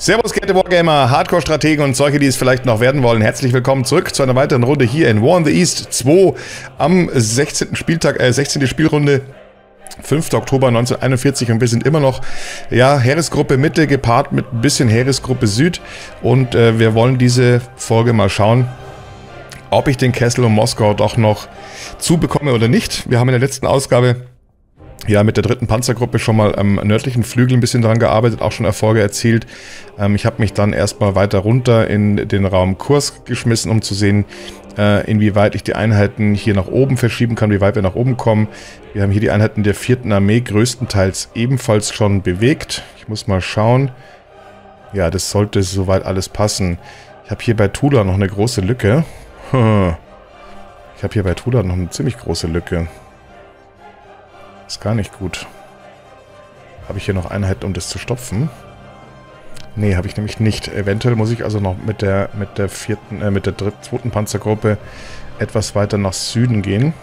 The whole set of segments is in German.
Servus, Kette Wargamer, Hardcore-Strategen und solche, die es vielleicht noch werden wollen. Herzlich willkommen zurück zu einer weiteren Runde hier in War in the East 2 am 16. Spieltag, 16. Spielrunde, 5. Oktober 1941 und wir sind immer noch, ja, Heeresgruppe Mitte gepaart mit ein bisschen Heeresgruppe Süd und wir wollen diese Folge mal schauen, ob ich den Kessel und Moskau doch noch zubekomme oder nicht. Wir haben in der letzten Ausgabe ja mit der 3. Panzergruppe schon mal am nördlichen Flügel ein bisschen dran gearbeitet, auch schon Erfolge erzielt. Ich habe mich dann erstmal weiter runter in den Raum Kursk geschmissen, um zu sehen, inwieweit ich die Einheiten hier nach oben verschieben kann, wie weit wir nach oben kommen. Wir haben hier die Einheiten der 4. Armee größtenteils ebenfalls schon bewegt. Ich muss mal schauen. Ja, das sollte soweit alles passen. Ich habe hier bei Tula noch eine große Lücke. Ich habe hier bei Tula noch eine ziemlich große Lücke. Ist gar nicht gut. Habe ich hier noch Einheiten, um das zu stopfen? Nee, habe ich nämlich nicht. Eventuell muss ich also noch mit der 2. Panzergruppe etwas weiter nach Süden gehen.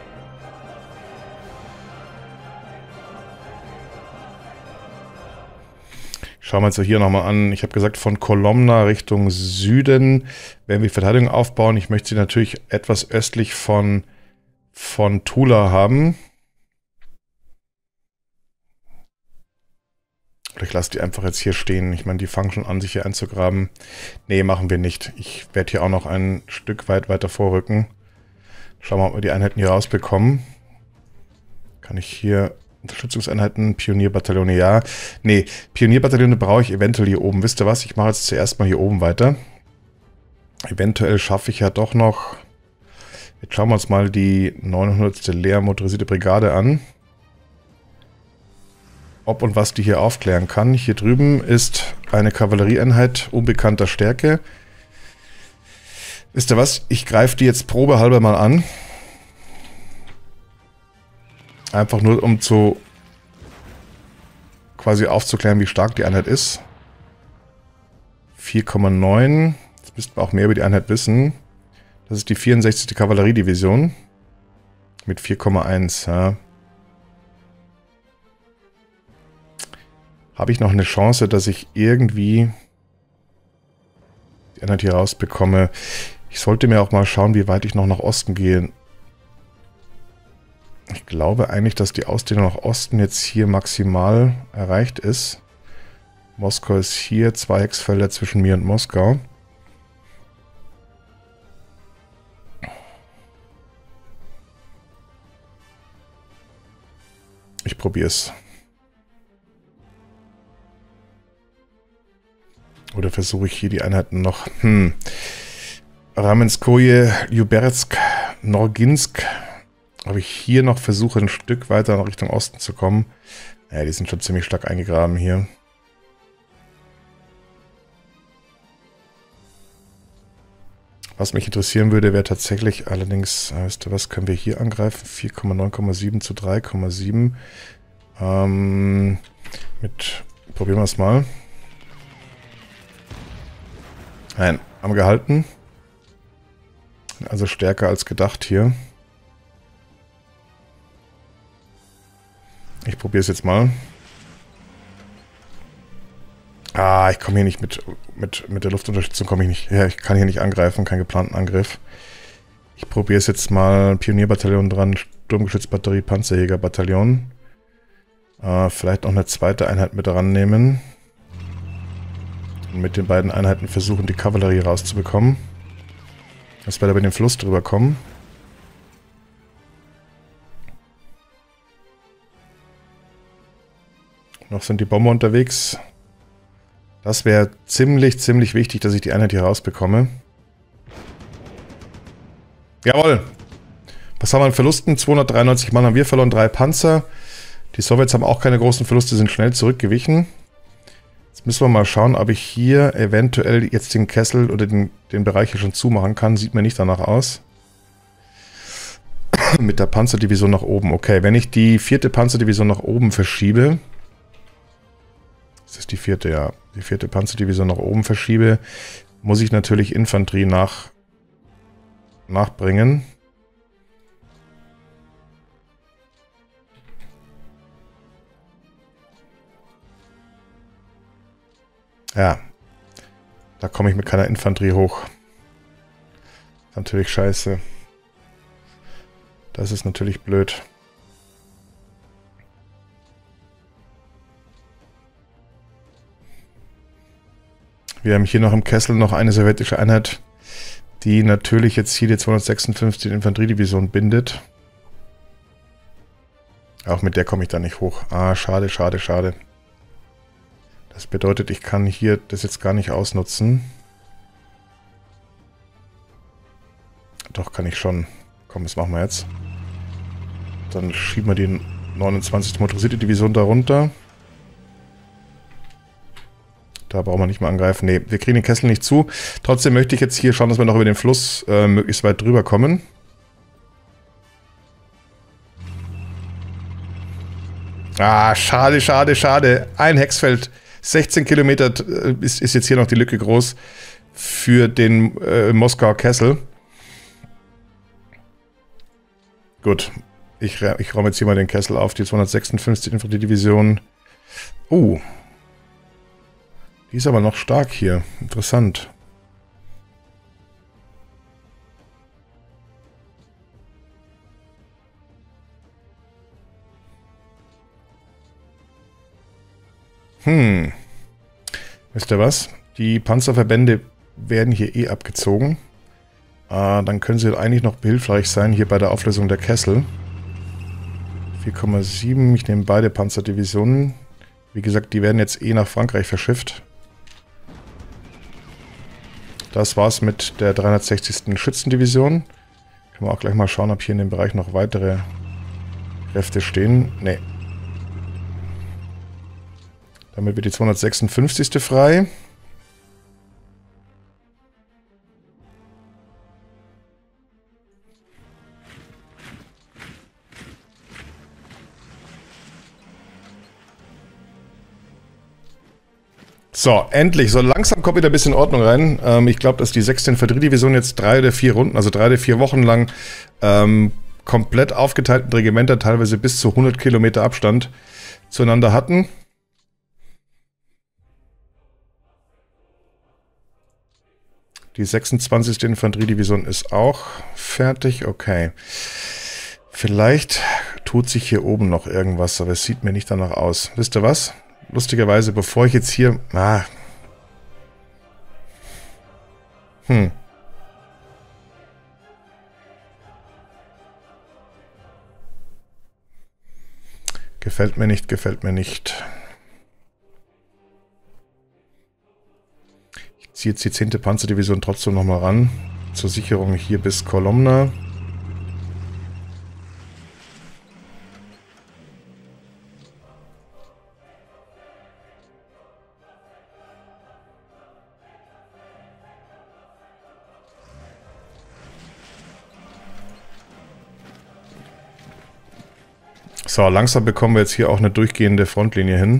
Schauen wir uns hier nochmal an. Ich habe gesagt, von Kolomna Richtung Süden werden wir Verteidigung aufbauen. Ich möchte sie natürlich etwas östlich von Tula haben. Oder ich lasse die einfach jetzt hier stehen. Ich meine, die fangen schon an, sich hier einzugraben. Nee, machen wir nicht. Ich werde hier auch noch ein Stück weit weiter vorrücken. Schauen wir mal, ob wir die Einheiten hier rausbekommen. Kann ich hier Unterstützungseinheiten, Pionierbataillone, ja. Nee, Pionierbataillone brauche ich eventuell hier oben. Wisst ihr was? Ich mache jetzt zuerst mal hier oben weiter. Eventuell schaffe ich ja doch noch... Jetzt schauen wir uns mal die 900. leer motorisierte Brigade an. Ob und was die hier aufklären kann. Hier drüben ist eine Kavallerieeinheit unbekannter Stärke. Wisst ihr was? Ich greife die jetzt probehalber mal an. Einfach nur, um quasi aufzuklären, wie stark die Einheit ist. 4,9. Jetzt müssten wir auch mehr über die Einheit wissen. Das ist die 64. Kavalleriedivision. Mit 4,1, ja. Habe ich noch eine Chance, dass ich irgendwie die Einheit hier rausbekomme. Ich sollte mir auch mal schauen, wie weit ich noch nach Osten gehe. Ich glaube eigentlich, dass die Ausdehnung nach Osten jetzt hier maximal erreicht ist. Moskau ist hier, 2 Hexfelder zwischen mir und Moskau. Ich probiere es. Oder versuche ich hier die Einheiten noch... Ramenskoje, Ljubersk, Norginsk. Ob ich hier noch versuche, ein Stück weiter nach Richtung Osten zu kommen. Ja, die sind schon ziemlich stark eingegraben hier. Was mich interessieren würde, wäre tatsächlich allerdings... Weißt du was, können wir hier angreifen? 4,9,7 zu 3,7. Probieren wir es mal. Nein, haben gehalten. Also stärker als gedacht hier. Ich probiere es jetzt mal. Ah, ich komme hier nicht mit der Luftunterstützung komme ich nicht. Ja, ich kann hier nicht angreifen, keinen geplanten Angriff. Ich probiere es jetzt mal. Pionierbataillon dran, Sturmgeschützbatterie, Panzerjägerbataillon. Vielleicht noch eine zweite Einheit mit rannehmen. Und mit den beiden Einheiten versuchen, die Kavallerie rauszubekommen. Dass wir da über den Fluss drüber kommen. Noch sind die Bomber unterwegs. Das wäre ziemlich wichtig, dass ich die Einheit hier rausbekomme. Jawohl! Was haben wir an Verlusten? 293 Mann haben wir verloren, 3 Panzer. Die Sowjets haben auch keine großen Verluste, sind schnell zurückgewichen. Jetzt müssen wir mal schauen, ob ich hier eventuell jetzt den Kessel oder den Bereich hier schon zumachen kann. Sieht mir nicht danach aus. Mit der Panzerdivision nach oben. Okay, wenn ich die 4. Panzerdivision nach oben verschiebe... Das ist die 4. ja. Die 4. Panzerdivision nach oben verschiebe, muss ich natürlich Infanterie nachbringen. Ja, Da komme ich mit keiner Infanterie hoch. Natürlich scheiße. Das ist natürlich blöd. Wir haben hier noch im Kessel noch eine sowjetische Einheit, die natürlich jetzt hier die 256 Infanteriedivision bindet. Auch mit der komme ich da nicht hoch. Ah, schade, schade, schade. Das bedeutet, ich kann hier das jetzt gar nicht ausnutzen. Doch, kann ich schon. Komm, das machen wir jetzt. Dann schieben wir die 29. motorisierte Division da runter. Da brauchen wir nicht mal angreifen. Ne, wir kriegen den Kessel nicht zu. Trotzdem möchte ich jetzt hier schauen, dass wir noch über den Fluss möglichst weit drüber kommen. Ah, schade, schade, schade. Ein Hexfeld. 16 Kilometer ist jetzt hier noch die Lücke groß für den Moskauer Kessel. Gut. Ich räume jetzt hier mal den Kessel auf. Die 256 Infanteriedivision. Oh. Die ist aber noch stark hier. Interessant. Wisst ihr was? Die Panzerverbände werden hier eh abgezogen. Dann können sie eigentlich noch behilfreich sein hier bei der Auflösung der Kessel. 4,7. Ich nehme beide Panzerdivisionen. Wie gesagt, die werden jetzt eh nach Frankreich verschifft. Das war's mit der 360. Schützendivision. Können wir auch gleich mal schauen, ob hier in dem Bereich noch weitere Kräfte stehen. Nee. Damit wird die 256. frei. So, endlich. So langsam kommt wieder ein bisschen Ordnung rein. Ich glaube, dass die 6. Infanteriedivision jetzt 3 oder 4 Runden, also 3 oder 4 Wochen lang komplett aufgeteilten Regimenter, teilweise bis zu 100 Kilometer Abstand zueinander hatten. Die 26. Infanteriedivision ist auch fertig. Okay. Vielleicht tut sich hier oben noch irgendwas, aber es sieht mir nicht danach aus. Wisst ihr was? Lustigerweise, bevor ich jetzt hier... Gefällt mir nicht, gefällt mir nicht. Ich ziehe jetzt die 10. Panzerdivision trotzdem nochmal ran. Zur Sicherung hier bis Kolomna. So, langsam bekommen wir jetzt hier auch eine durchgehende Frontlinie hin.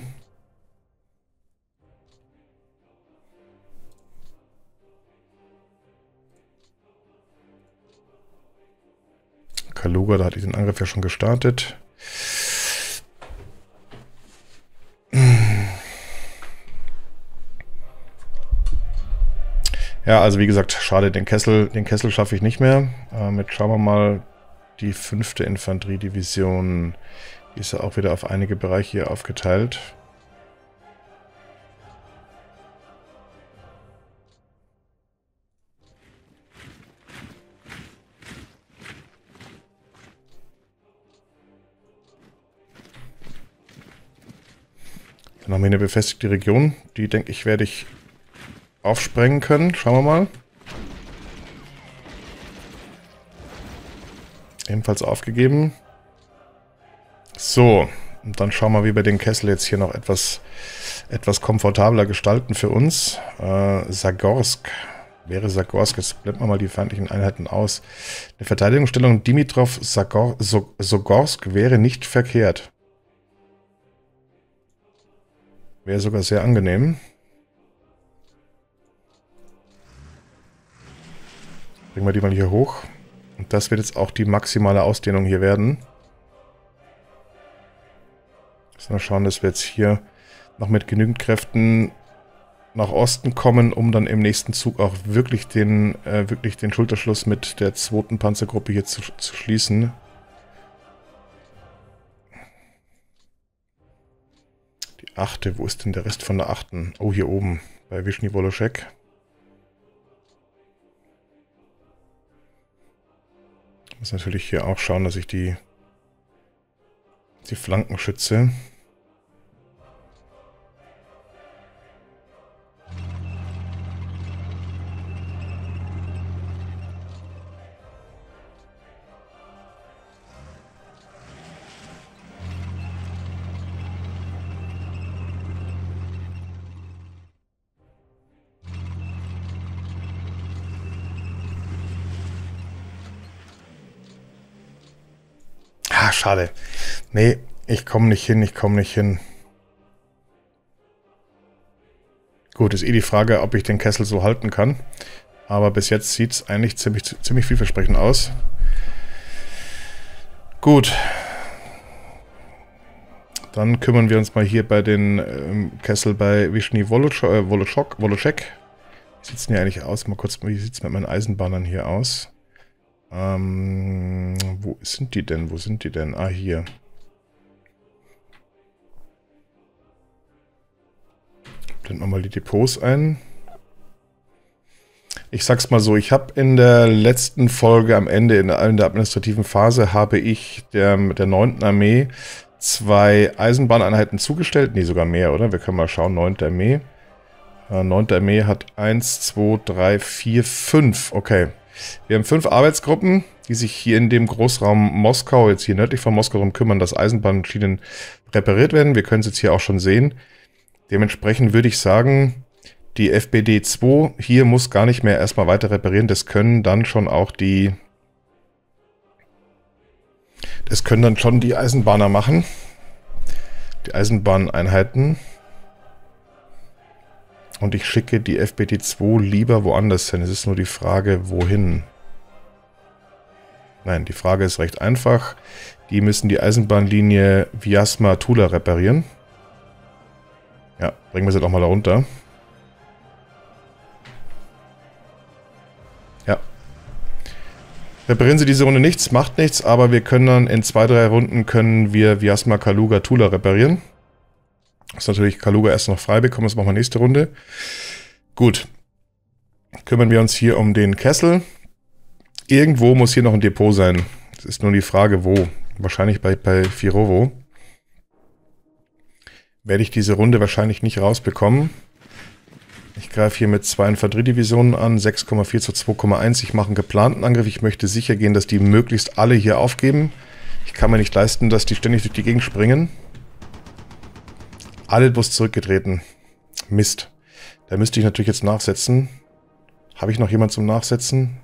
Kaluga, da hatte ich den Angriff ja schon gestartet. Ja, also wie gesagt, schade, den Kessel schaffe ich nicht mehr. Mit schauen wir mal, die 5. Infanteriedivision, die ist ja auch wieder auf einige Bereiche hier aufgeteilt. Dann haben wir eine befestigte Region, die, denke ich, werde ich aufsprengen können. Schauen wir mal. Ebenfalls aufgegeben. So, und dann schauen wir, wie wir den Kessel jetzt hier noch etwas komfortabler gestalten für uns. Zagorsk. Wäre Zagorsk, jetzt blenden wir mal die feindlichen Einheiten aus. Eine Verteidigungsstellung Dimitrov-Zagorsk wäre nicht verkehrt. Wäre sogar sehr angenehm. Bringen wir die mal hier hoch. Und das wird jetzt auch die maximale Ausdehnung hier werden. Mal schauen, dass wir jetzt hier noch mit genügend Kräften nach Osten kommen, um dann im nächsten Zug auch wirklich den Schulterschluss mit der 2. Panzergruppe hier zu schließen. Die 8. Wo ist denn der Rest von der 8.? Oh, hier oben bei Vyšný Wološek. Ich muss natürlich hier auch schauen, dass ich die Flanken schütze. Ah, schade. Nee, ich komme nicht hin. Gut, ist eh die Frage, ob ich den Kessel so halten kann. Aber bis jetzt sieht es eigentlich ziemlich vielversprechend aus. Gut. Dann kümmern wir uns mal hier bei den Kessel bei Vyšný Wološek. Wie sieht es denn hier eigentlich aus? Mal kurz, wie sieht es mit meinen Eisenbahnern hier aus? Wo sind die denn? Ah, hier. Blenden wir mal die Depots ein. Ich sag's mal so, ich habe in der letzten Folge am Ende, in der administrativen Phase, habe ich der 9. Armee 2 Eisenbahneinheiten zugestellt. Nee, sogar mehr, oder? Wir können mal schauen, 9. Armee. 9. Armee hat 1, 2, 3, 4, 5. Okay. Wir haben 5 Arbeitsgruppen, die sich hier in dem Großraum Moskau, jetzt hier nördlich von Moskau, darum kümmern, dass Eisenbahnschienen repariert werden. Wir können es jetzt hier auch schon sehen. Dementsprechend würde ich sagen, die FBD 2 hier muss gar nicht mehr erstmal weiter reparieren. Das können dann schon auch die Eisenbahner machen. Die Eisenbahneinheiten. Und ich schicke die FBD 2 lieber woanders hin. Es ist nur die Frage, wohin. Nein, die Frage ist recht einfach. Die müssen die Eisenbahnlinie Vyazma-Tula reparieren. Ja, bringen wir sie doch mal da runter. Ja. Reparieren sie diese Runde nichts, macht nichts, aber wir können dann in 2, 3 Runden können wir Vyazma-Kaluga-Tula reparieren. Das ist natürlich Kaluga erst noch frei bekommen, das machen wir nächste Runde. Gut. Kümmern wir uns hier um den Kessel. Irgendwo muss hier noch ein Depot sein. Das ist nur die Frage, wo. Wahrscheinlich bei Firovo. Werde ich diese Runde wahrscheinlich nicht rausbekommen. Ich greife hier mit 2 Infanteriedivisionen an, 6,4 zu 2,1. Ich mache einen geplanten Angriff. Ich möchte sicher gehen, dass die möglichst alle hier aufgeben. Ich kann mir nicht leisten, dass die ständig durch die Gegend springen. Alle bloß zurückgetreten. Mist. Da müsste ich natürlich jetzt nachsetzen. Habe ich noch jemand zum Nachsetzen?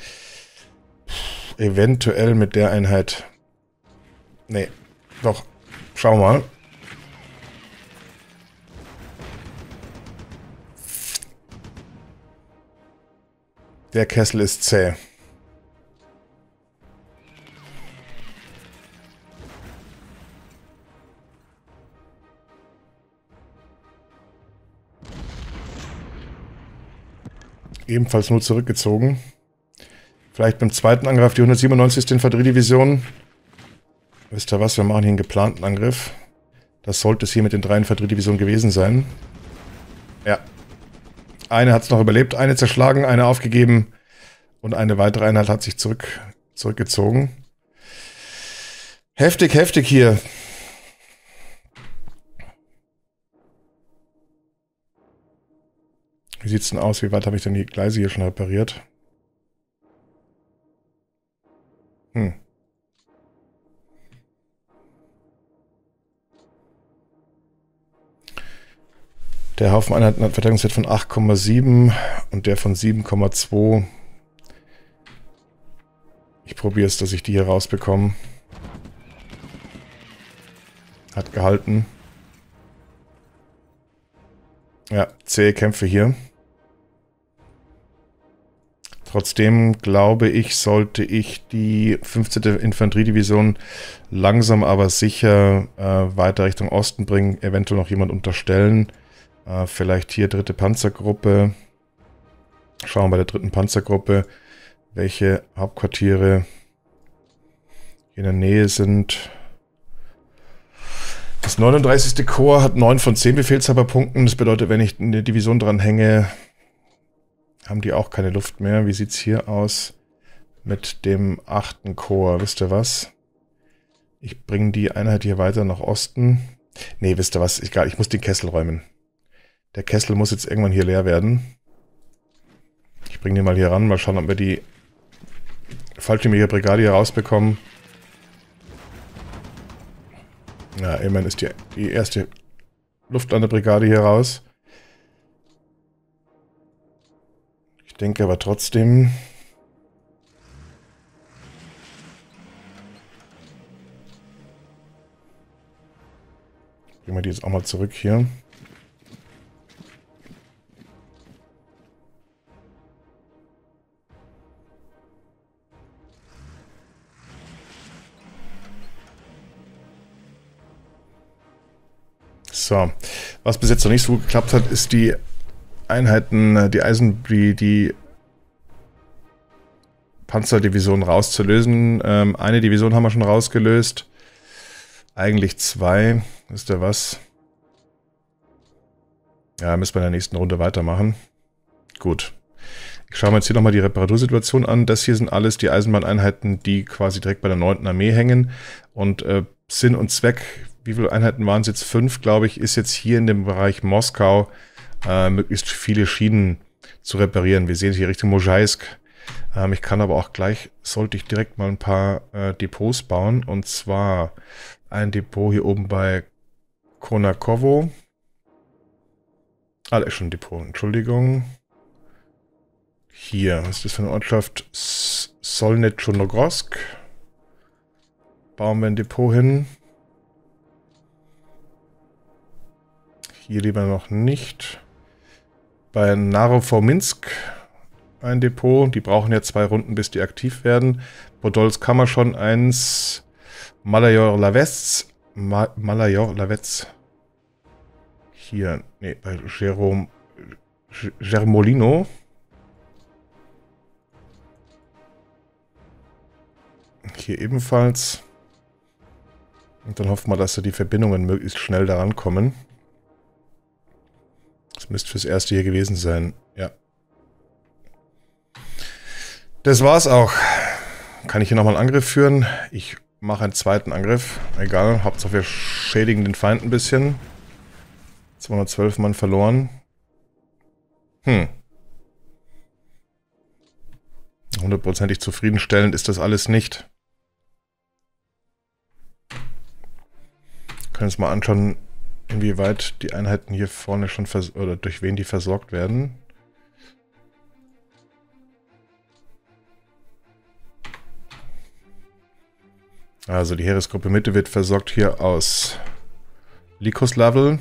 Eventuell mit der Einheit. Nee. Doch. Schau mal. Der Kessel ist zäh. Ebenfalls nur zurückgezogen. Vielleicht beim zweiten Angriff die 197. Infanteriedivision. Wisst ihr was, wir machen hier einen geplanten Angriff. Das sollte es hier mit den 3 Infanteriedivisionen gewesen sein. Ja. Eine hat es noch überlebt, eine zerschlagen, eine aufgegeben und eine weitere Einheit hat sich zurückgezogen. Heftig, heftig hier. Wie sieht es denn aus? Wie weit habe ich denn die Gleise hier schon repariert? Der Haufen Einheiten hat Verteidigungswert von 8,7 und der von 7,2. Ich probiere es, dass ich die hier rausbekomme. Hat gehalten. Ja, zähe Kämpfe hier. Trotzdem glaube ich, sollte ich die 15. Infanteriedivision langsam aber sicher weiter Richtung Osten bringen, eventuell noch jemand unterstellen. Vielleicht hier dritte Panzergruppe. Schauen wir bei der dritten Panzergruppe, welche Hauptquartiere hier in der Nähe sind. Das 39. Korps hat 9 von 10 Befehlshaberpunkten. Das bedeutet, wenn ich eine Division dran hänge, haben die auch keine Luft mehr. Wie sieht es hier aus mit dem 8. Korps? Wisst ihr was? Ich bringe die Einheit hier weiter nach Osten. Nee, wisst ihr was? Egal, ich muss den Kessel räumen. Der Kessel muss jetzt irgendwann hier leer werden. Ich bringe den mal hier ran. Mal schauen, ob wir die Fallschirmjägerbrigade hier rausbekommen. Ja, immerhin ist die erste Luftlandebrigade hier raus. Ich denke aber trotzdem... Bringen wir die jetzt auch mal zurück hier. So, was bis jetzt noch nicht so gut geklappt hat, ist die Einheiten, die Panzerdivision rauszulösen. Eine Division haben wir schon rausgelöst. Eigentlich 2. Wisst ihr was? Ja, müssen wir in der nächsten Runde weitermachen. Gut. Ich schaue mir jetzt hier nochmal die Reparatursituation an. Das hier sind alles die Eisenbahneinheiten, die quasi direkt bei der 9. Armee hängen. Und Sinn und Zweck, wie viele Einheiten waren es jetzt? 5, glaube ich, ist jetzt hier in dem Bereich Moskau möglichst viele Schienen zu reparieren. Wir sehen hier Richtung Mozhaisk. Ich kann aber auch gleich, sollte ich direkt mal ein paar Depots bauen. Und zwar ein Depot hier oben bei Konakovo. Ah, da ist schon ein Depot, Entschuldigung. Hier, was ist das für eine Ortschaft? Solnechonogorsk. Bauen wir ein Depot hin. Hier lieber noch nicht. Bei Narofominsk ein Depot. Die brauchen ja 2 Runden, bis die aktiv werden. Podolsk haben wir schon eins. Malajor-Lavets. Malajor-Lavets. Hier, nee, bei Germolino. Hier ebenfalls. Und dann hoffen wir, dass da die Verbindungen möglichst schnell daran kommen. Das müsste fürs erste hier gewesen sein. Ja. Das war's auch. Kann ich hier nochmal einen Angriff führen? Ich mache einen zweiten Angriff. Egal, Hauptsache wir schädigen den Feind ein bisschen. 212 Mann verloren. Hundertprozentig zufriedenstellend ist das alles nicht. Wir können uns mal anschauen, inwieweit die Einheiten hier vorne schon oder durch wen die versorgt werden. Also die Heeresgruppe Mitte wird versorgt hier aus Likoslavel.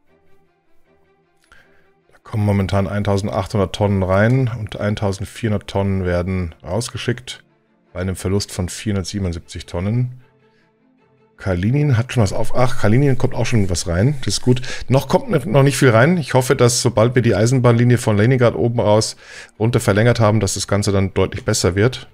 Da kommen momentan 1800 Tonnen rein und 1400 Tonnen werden rausgeschickt. Bei einem Verlust von 477 Tonnen. Kalinin hat schon was auf. Ach, Kalinin kommt auch schon was rein. Das ist gut. Noch kommt noch nicht viel rein. Ich hoffe, dass sobald wir die Eisenbahnlinie von Leningrad oben raus runter verlängert haben, dass das Ganze dann deutlich besser wird.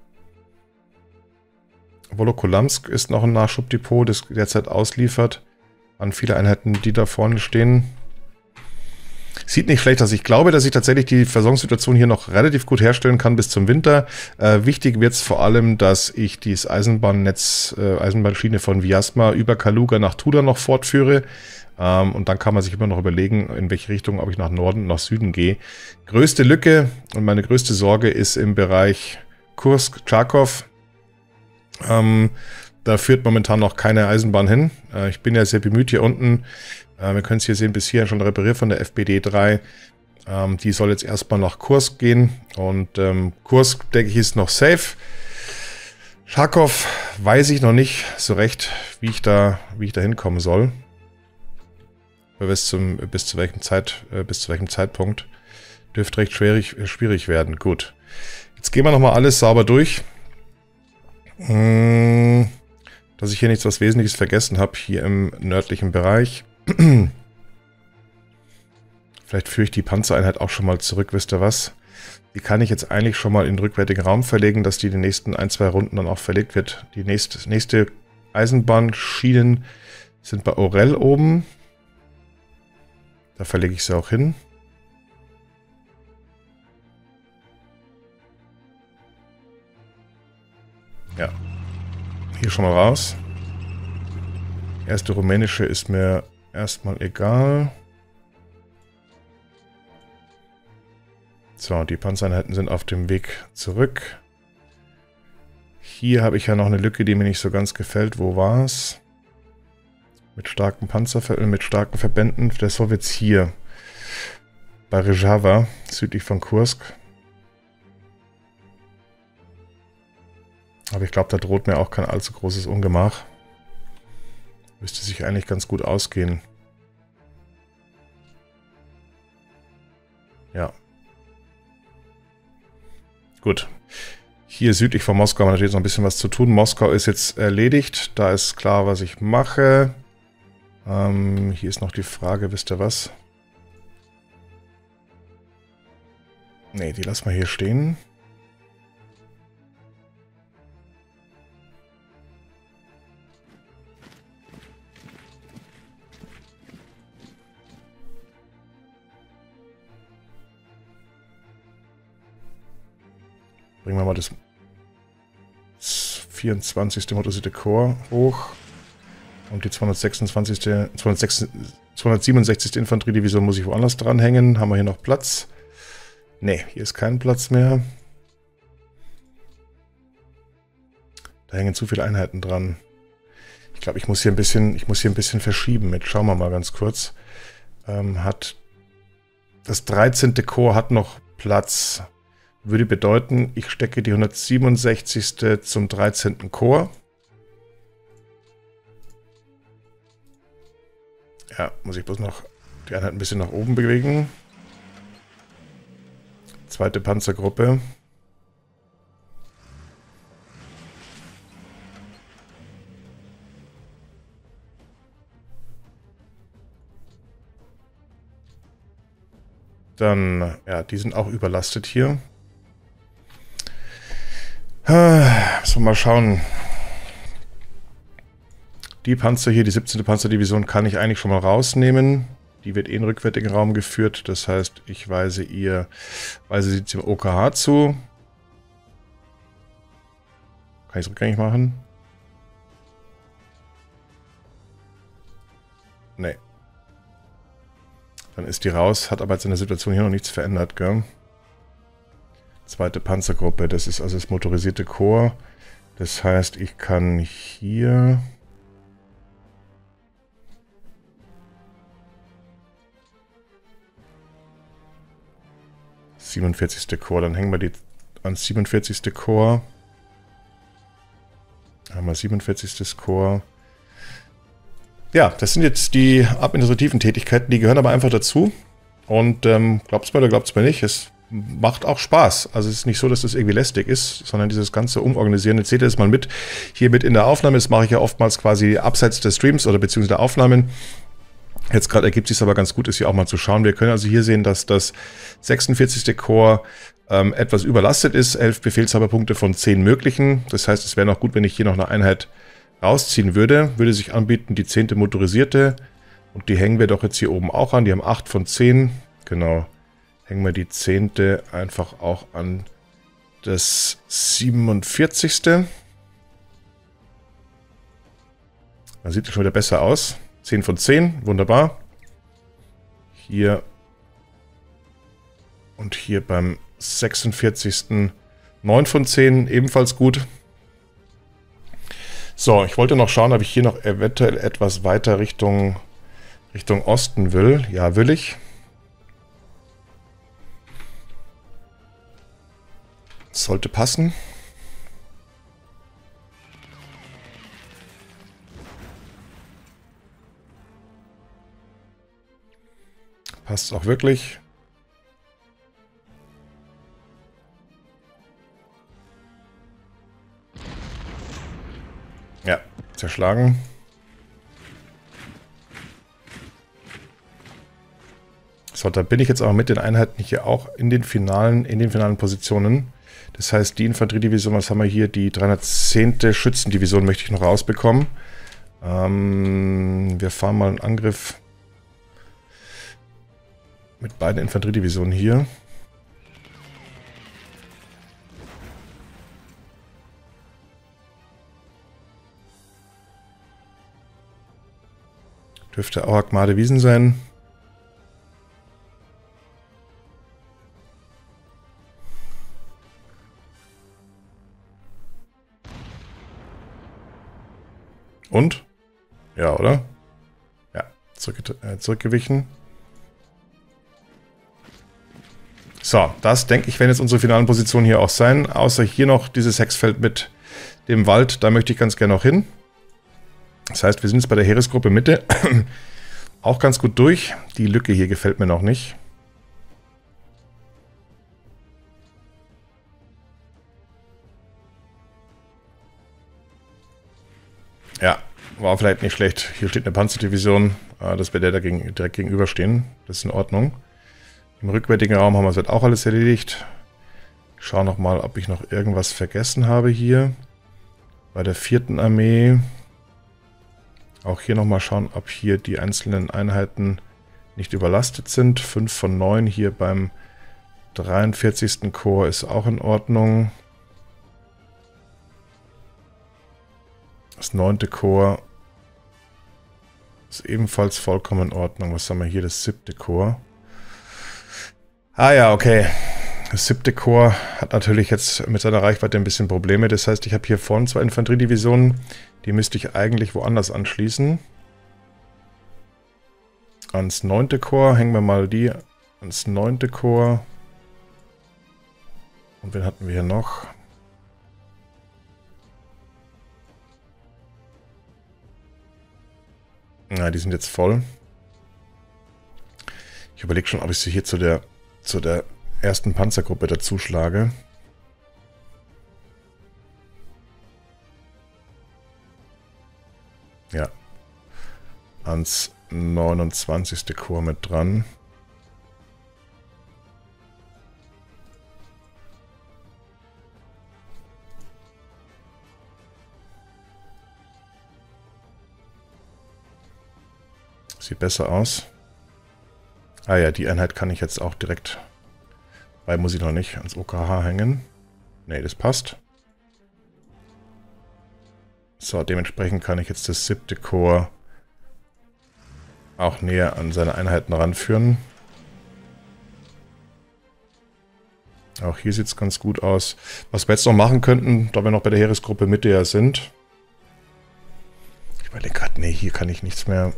Wolokolamsk ist noch ein Nachschubdepot, das derzeit ausliefert an viele Einheiten, die da vorne stehen. Sieht nicht schlecht aus. Ich glaube, dass ich tatsächlich die Versorgungssituation hier noch relativ gut herstellen kann bis zum Winter. Wichtig wird es vor allem, dass ich dieses Eisenbahnnetz, Eisenbahnschiene von Vyazma über Kaluga nach Tuda noch fortführe. Und dann kann man sich immer noch überlegen, in welche Richtung, ob ich nach Norden, nach Süden gehe. Größte Lücke und meine größte Sorge ist im Bereich Kursk, Charkow. Da führt momentan noch keine Eisenbahn hin. Ich bin ja sehr bemüht hier unten. Wir können es hier sehen, bis hier schon repariert von der FBD 3. Die soll jetzt erstmal nach Kursk gehen. Und Kursk, denke ich, ist noch safe. Charkow weiß ich noch nicht so recht, wie ich da hinkommen soll. Bis zu welchem Zeitpunkt. Dürfte recht schwierig werden. Gut. Jetzt gehen wir nochmal alles sauber durch. Dass ich hier nichts was Wesentliches vergessen habe, hier im nördlichen Bereich. Vielleicht führe ich die Panzereinheit auch schon mal zurück, wisst ihr was? Die kann ich jetzt eigentlich schon mal in den rückwärtigen Raum verlegen, dass die in den nächsten 1, 2 Runden dann auch verlegt wird. Die nächste Eisenbahnschienen sind bei Orel oben. Da verlege ich sie auch hin. Ja. Hier schon mal raus. Die erste rumänische ist mir erstmal egal. So, die Panzereinheiten sind auf dem Weg zurück. Hier habe ich ja noch eine Lücke, die mir nicht so ganz gefällt. Wo war es? Mit starken mit starken Verbänden. Der Sowjets hier. Bei Rjava, südlich von Kursk. Aber ich glaube, da droht mir auch kein allzu großes Ungemach. Müsste sich eigentlich ganz gut ausgehen. Ja. Gut. Hier südlich von Moskau haben wir natürlich noch ein bisschen was zu tun. Moskau ist jetzt erledigt. Da ist klar, was ich mache. Hier ist noch die Frage, wisst ihr was? Ne, die lassen wir hier stehen. Bringen wir mal das 24. motorisierte Korps hoch. Und die 267. Infanteriedivision muss ich woanders dranhängen. Haben wir hier noch Platz? Ne, hier ist kein Platz mehr. Da hängen zu viele Einheiten dran. Ich glaube, ich muss hier ein bisschen verschieben mit. Schauen wir mal ganz kurz. Das 13. Korps hat noch Platz. Würde bedeuten, ich stecke die 167. zum 13. Korps. Ja, muss ich bloß noch die Einheit ein bisschen nach oben bewegen. Zweite Panzergruppe. Dann, ja, die sind auch überlastet hier. Müssen wir mal schauen. Die Panzer hier, die 17. Panzerdivision, kann ich eigentlich schon mal rausnehmen. Die wird eh in den rückwärtigen Raum geführt. Das heißt, ich weise sie zum OKH zu. Kann ich es rückgängig machen? Nee. Dann ist die raus, hat aber jetzt in der Situation hier noch nichts verändert, gell? Zweite Panzergruppe, das ist also das motorisierte Korps. Das heißt, ich kann hier... Das 47. Korps, dann hängen wir die ans 47. Korps. Haben wir 47. Korps. Ja, das sind jetzt die administrativen Tätigkeiten, die gehören aber einfach dazu. Und glaubt's mir oder glaubt's mir nicht, es macht auch Spaß. Also es ist nicht so, dass das irgendwie lästig ist, sondern dieses ganze Umorganisieren. Jetzt seht ihr das mal mit, hier mit in der Aufnahme. Das mache ich ja oftmals quasi abseits des Streams oder beziehungsweise der Aufnahmen. Jetzt gerade ergibt sich aber ganz gut, ist hier auch mal zu schauen. Wir können also hier sehen, dass das 46. Korps etwas überlastet ist. 11 Befehlshaberpunkte von 10 möglichen. Das heißt, es wäre noch gut, wenn ich hier noch eine Einheit rausziehen würde. Würde sich anbieten, die 10. motorisierte. Und die hängen wir doch jetzt hier oben auch an. Die haben 8 von 10. Genau. Hängen wir die 10. einfach auch an das 47. Dann sieht es schon wieder besser aus. 10 von 10, wunderbar. Hier und hier beim 46. 9 von 10, ebenfalls gut. So, ich wollte noch schauen, ob ich hier noch eventuell etwas weiter Richtung Osten will. Ja, will ich. Sollte passen. Passt auch wirklich. Ja, zerschlagen. So, da bin ich jetzt aber mit den Einheiten hier auch in den finalen Positionen. Das heißt, die Infanteriedivision, was haben wir hier? Die 310. Schützendivision möchte ich noch rausbekommen. Wir fahren mal einen Angriff mit beiden Infanteriedivisionen hier. Dürfte auch Agmade Wiesen sein. Und? Ja, oder? Ja, zurückgewichen. So, das denke ich, werden jetzt unsere finalen Positionen hier auch sein. Außer hier noch dieses Hexfeld mit dem Wald. Da möchte ich ganz gerne noch hin. Das heißt, wir sind jetzt bei der Heeresgruppe Mitte auch ganz gut durch. Die Lücke hier gefällt mir noch nicht. Ja, war vielleicht nicht schlecht. Hier steht eine Panzerdivision, dass wir der dagegen direkt gegenüberstehen. Das ist in Ordnung. Im rückwärtigen Raum haben wir es auch alles erledigt. Ich schaue nochmal, ob ich noch irgendwas vergessen habe hier. Bei der 4. Armee. Auch hier nochmal schauen, ob hier die einzelnen Einheiten nicht überlastet sind. 5 von 9 hier beim 43. Korps ist auch in Ordnung. Das 9. Korps ist ebenfalls vollkommen in Ordnung. Was haben wir hier? Das 7. Korps. Ah ja, okay. Das 7. Korps hat natürlich jetzt mit seiner Reichweite ein bisschen Probleme. Das heißt, ich habe hier vorne 2 Infanteriedivisionen. Die müsste ich eigentlich woanders anschließen. Ans 9. Korps hängen wir mal die ans 9. Korps. Und wen hatten wir hier noch? Na, die sind jetzt voll. Ich überlege schon, ob ich sie hier zu der ersten Panzergruppe dazu schlage. Ja. Ans 29. Korps mit dran. Sieht besser aus. Ah ja, die Einheit kann ich jetzt auch direkt, weil muss ich noch nicht, ans OKH hängen. Ne, das passt. So, dementsprechend kann ich jetzt das 7. Korps auch näher an seine Einheiten ranführen. Auch hier sieht es ganz gut aus. Was wir jetzt noch machen könnten, da wir noch bei der Heeresgruppe Mitte ja sind. Ich überlege gerade, nee, hier kann ich nichts mehr.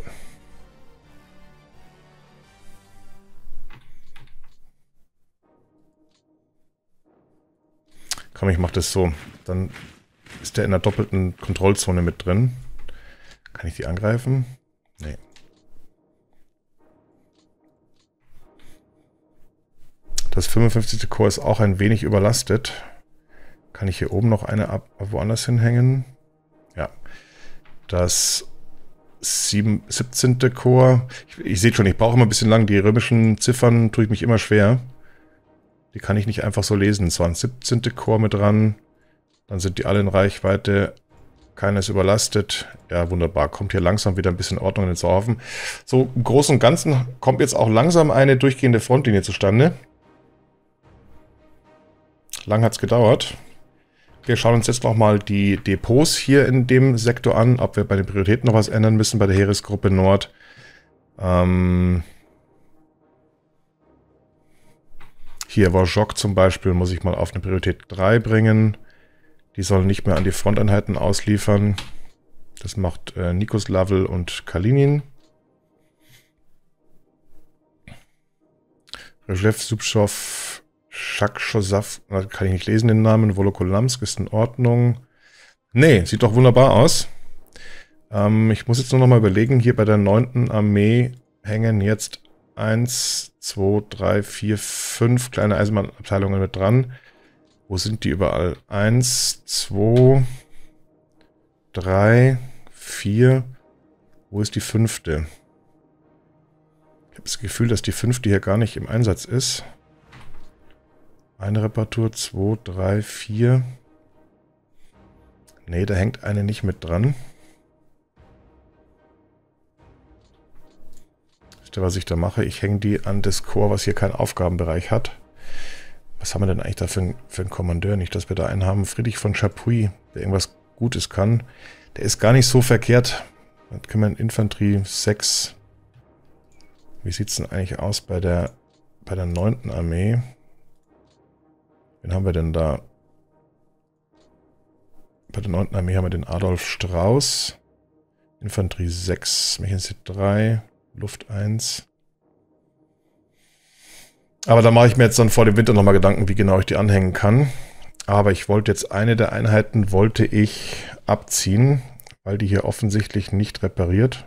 Komm, ich mache das so. Dann ist der in der doppelten Kontrollzone mit drin. Kann ich die angreifen? Nee. Das 55. Korps ist auch ein wenig überlastet. Kann ich hier oben noch eine woanders hinhängen? Ja. Das 17. Korps. Ich sehe schon, ich brauche immer ein bisschen lang. Die römischen Ziffern tue ich mich immer schwer. Die kann ich nicht einfach so lesen. Es war ein 17. Korps mit dran. Dann sind die alle in Reichweite. Keiner ist überlastet. Ja, wunderbar. Kommt hier langsam wieder ein bisschen Ordnung in den Sauhaufen. So, im Großen und Ganzen kommt jetzt auch langsam eine durchgehende Frontlinie zustande. Lang hat es gedauert. Wir schauen uns jetzt nochmal die Depots hier in dem Sektor an, ob wir bei den Prioritäten noch was ändern müssen bei der Heeresgruppe Nord. Hier Wojok zum Beispiel muss ich mal auf eine Priorität 3 bringen. Die sollen nicht mehr an die Fronteinheiten ausliefern. Das macht Nikos Lavel und Kalinin. Rezhev, Subschov, Shakshosav, kann ich nicht lesen den Namen. Volokolamsk ist in Ordnung. Nee, sieht doch wunderbar aus. Ich muss jetzt nur noch mal überlegen, hier bei der 9. Armee hängen jetzt 1, 2, 3, 4, 5 kleine Eisenbahnabteilungen mit dran. Wo sind die überall? 1, 2, 3, 4. Wo ist die 5.? habe das Gefühl, dass die 5. hier gar nicht im Einsatz ist. Eine Reparatur, 2, 3, 4. Ne, da hängt eine nicht mit dran. Wisst ihr, was ich da mache? Ich hänge die an das Korps, was hier keinen Aufgabenbereich hat. Was haben wir denn eigentlich da für einen Kommandeur? Nicht, dass wir da einen haben. Friedrich von Chapuis, der irgendwas Gutes kann. Der ist gar nicht so verkehrt. Dann können wir in Infanterie 6. Wie sieht es denn eigentlich aus bei der 9. Armee? Wen haben wir denn da? Bei der 9. Armee haben wir den Adolf Strauß. Infanterie 6, Mechanistik 3, Luft 1. Aber da mache ich mir jetzt dann vor dem Winter nochmal Gedanken, wie genau ich die anhängen kann. Aber ich wollte jetzt eine der Einheiten abziehen, weil die hier offensichtlich nicht repariert.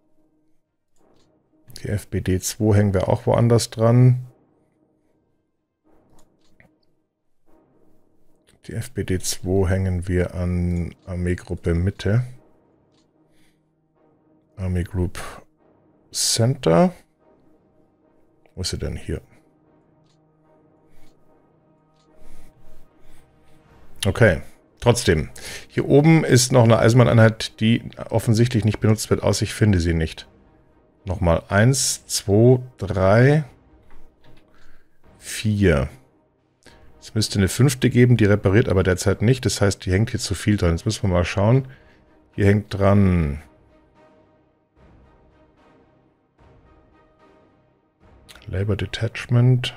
Die FBD 2 hängen wir auch woanders dran. Die FBD 2 hängen wir an Armeegruppe Mitte. Army Group Center. Wo ist sie denn hier? Okay, trotzdem. Hier oben ist noch eine Eisenbahneinheit, die offensichtlich nicht benutzt wird, außer ich finde sie nicht. Nochmal 1, 2, 3, 4. Es müsste eine 5. geben, die repariert aber derzeit nicht. Das heißt, die hängt hier zu viel dran. Jetzt müssen wir mal schauen. Hier hängt dran Labor Detachment.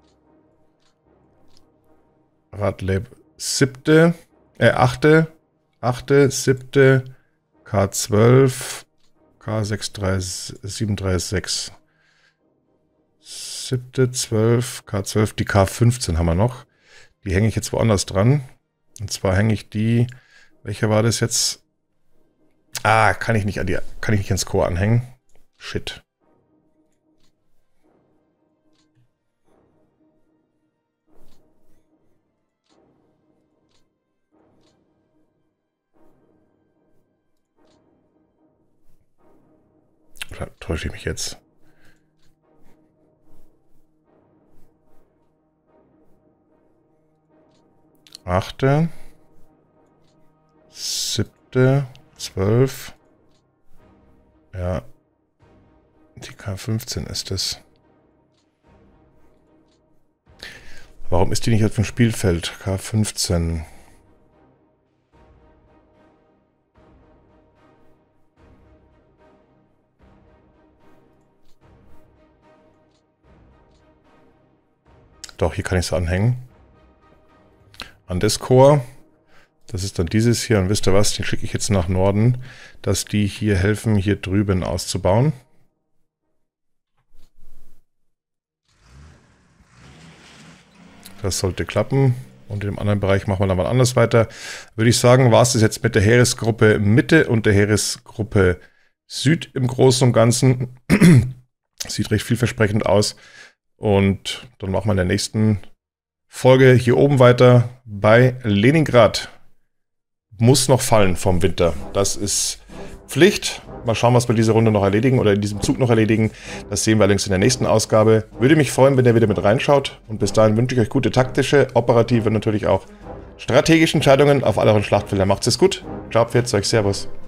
Radlab 7. 8. 7. K12. K736. 7. 12. K12. Die K15 haben wir noch. Die hänge ich jetzt woanders dran. Und zwar hänge ich die... Welcher war das jetzt? Ah, kann ich nicht ins Korps anhängen. Shit. Oder täusche ich mich jetzt? Achte, 7., 12. Ja. Die K15 ist es. Warum ist die nicht auf dem Spielfeld? K15. Doch, hier kann ich es anhängen. An das Korps. Das ist dann dieses hier. Und wisst ihr was? Den schicke ich jetzt nach Norden, dass die hier helfen, hier drüben auszubauen. Das sollte klappen. Und im anderen Bereich machen wir dann mal anders weiter. Würde ich sagen, war es das jetzt mit der Heeresgruppe Mitte und der Heeresgruppe Süd im Großen und Ganzen. Sieht recht vielversprechend aus. Und dann machen wir in der nächsten Folge hier oben weiter bei Leningrad. Muss noch fallen vom Winter. Das ist Pflicht. Mal schauen, was wir diese Runde noch erledigen oder in diesem Zug noch erledigen. Das sehen wir allerdings in der nächsten Ausgabe. Würde mich freuen, wenn ihr wieder mit reinschaut. Und bis dahin wünsche ich euch gute taktische, operative und natürlich auch strategische Entscheidungen auf allen Schlachtfeldern. Macht's es gut. Ciao, pfiat euch, servus.